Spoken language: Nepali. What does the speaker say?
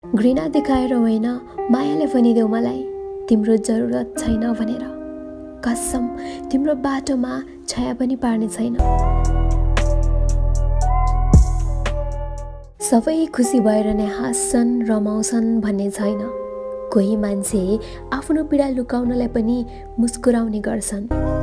घृणा देखाएर होइन, मायाले भनिदेऊ मलाई तिम्रो जरुरत छैन भनेर। कसम तिम्रो बाटोमा छाया पनि पार्ने छैन। सबै खुसी भएर नै हाँस्छन् रमाउँछन् भन्ने छैन। कोही मान्छे आफ्नो पीडा लुकाउनलाई पनि मुस्कुराउने गर्छन्।